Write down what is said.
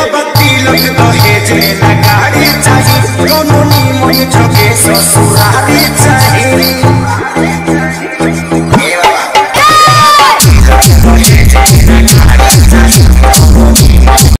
बाबा तिलक दहेज में ना गाड़ी चाहिए कोनो नी मन जोगे ससुर